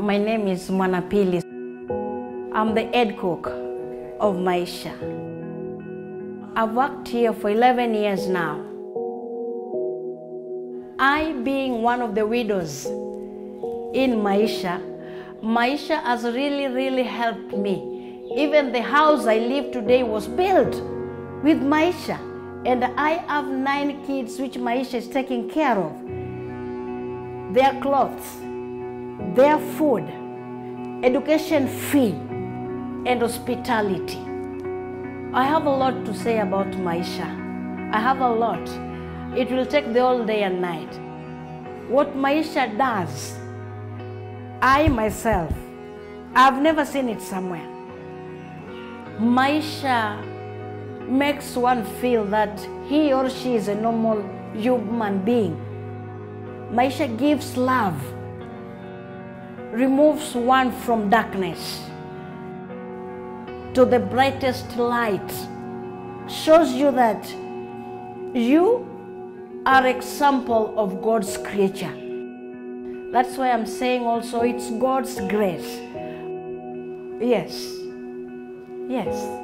My name is Mwanapili. I'm the head cook of Maisha. I've worked here for 11 years now. I, being one of the widows in Maisha, Maisha has really helped me. Even the house I live today was built with Maisha. And I have 9 kids which Maisha is taking care of. Their clothes, their food, education fee, and hospitality. I have a lot to say about Maisha. I have a lot. It will take the whole day and night. What Maisha does, I myself, I've never seen it somewhere. Maisha makes one feel that he or she is a normal human being. Maisha gives love, removes one from darkness to the brightest light, shows you that you are an example of God's creature. That's why I'm saying also it's God's grace. Yes.